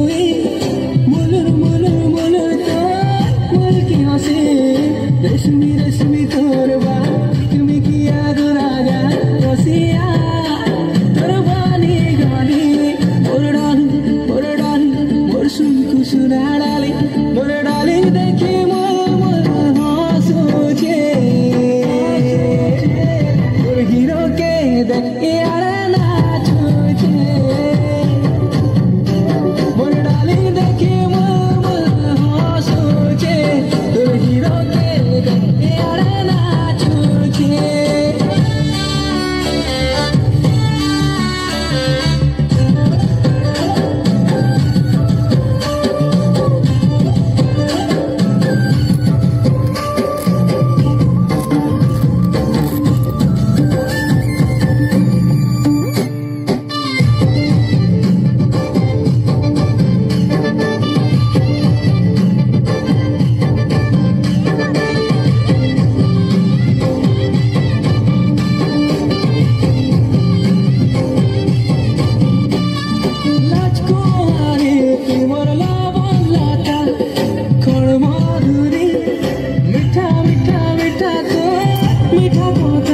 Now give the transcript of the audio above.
हुई मुलुर मुलुर मुलुर तो मुल्की हंसी रेशमी रेशमी तोरबा তুমি কি আদর আগা রসিয়া তোর বানি গানি মোর ডালি মোর শুনকু শুনাড়ালি মোর ডালি দেখি মোর হাসুছে মোর হিরো কে দেখে আর নাচুছে মোর ডালি দেখি মোর হাসুছে তোর হিরো কে দেখে আর নাচুছে